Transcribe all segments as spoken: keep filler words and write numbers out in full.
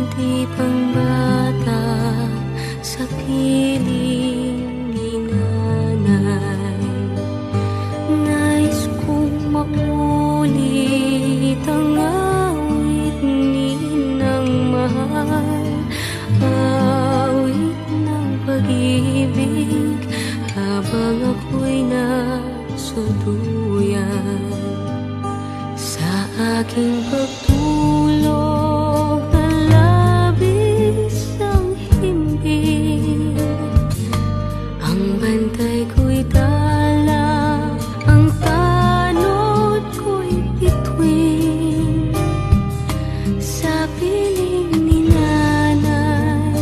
munti pang bata sa piling ni nanay. Nais kong makulit ang awit ni nang mahal, awit ng pag-ibig habang ako'y nasa duyan. Sa aking pagtulog na labis ang himbing, ang bantay ko'y tala, ang tanod ko'y bituin. Sa piling ni nanay,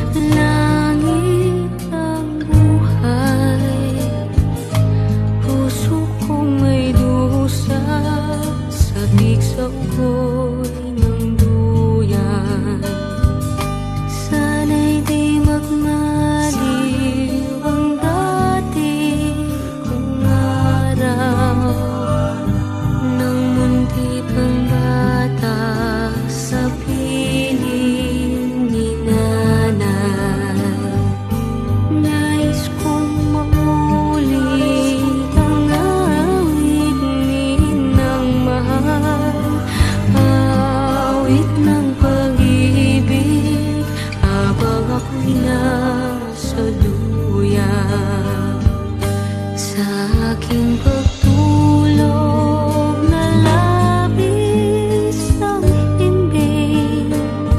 langit ang buhay. Puso kong may dusa, sabik sa ugoy ng duyan. Sana'y di magmaliw ang dati kong araw, nang munti pang bata sa piling ni nanay. Nais kong maulit ang awit ni nang mahal, awit ng pag-ibig habang ako'y nasa duyan. Sa aking pagtulog na labis ang himbing,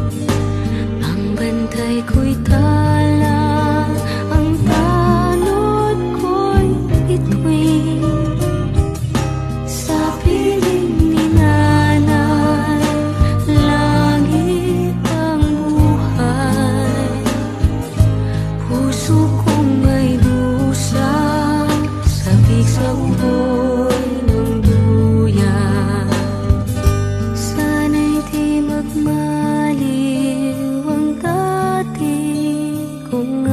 ang bantay ko'y tala, ang tanod ko'y bituin. Sa piling ni nanay, langit ang buhay. Puso kong may dusa, sabik sa ugoy ng duyan. Sana'y di magmaliw ang dati kong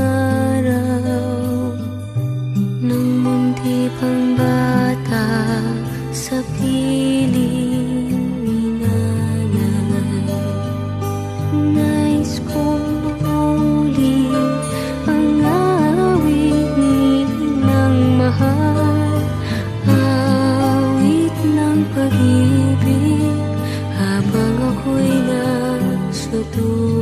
araw, nang munti pang bata sa piling ni nanay. Nais kong maulit ang awit ni nang mahal, awit ng pag-ibig habang ako'y nasa duyan.